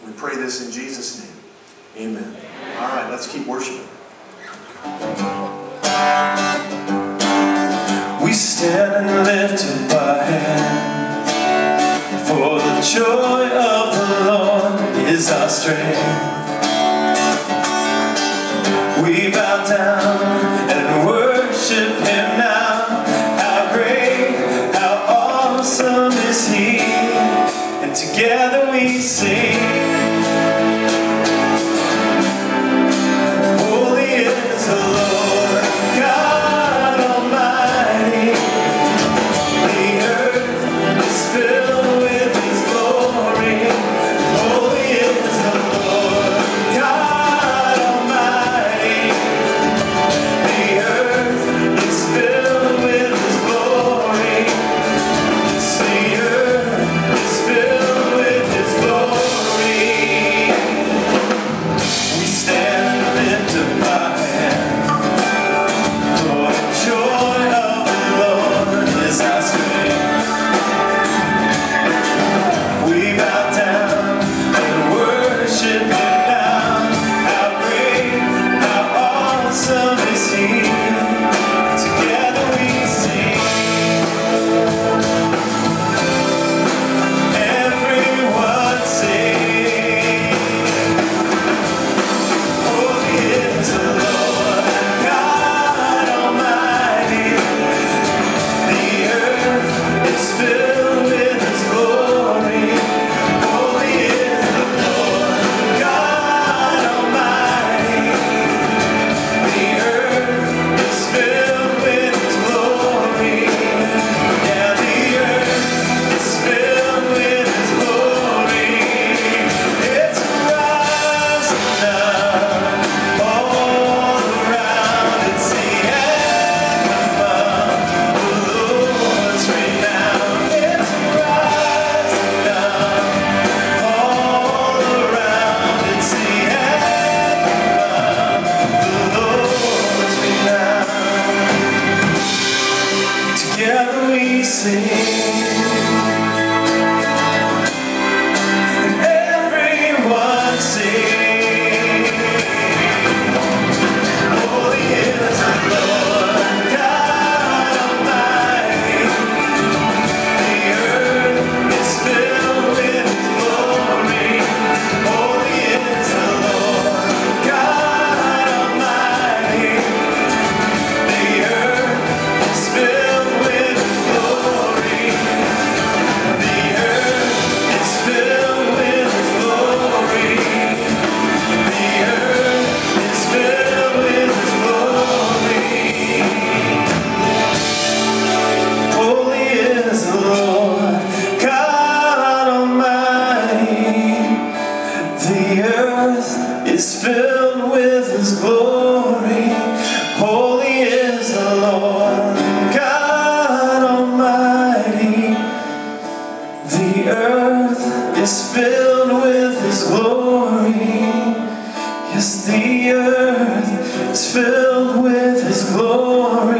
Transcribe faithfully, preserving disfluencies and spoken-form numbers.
We pray this in Jesus' name. Amen. All right, let's keep worshiping. We stand and lift up our hand, for the joy of the Lord is our strength. We bow down and worship Him now. How great, how awesome is He, and together we sing. Yes, the earth is filled with His glory.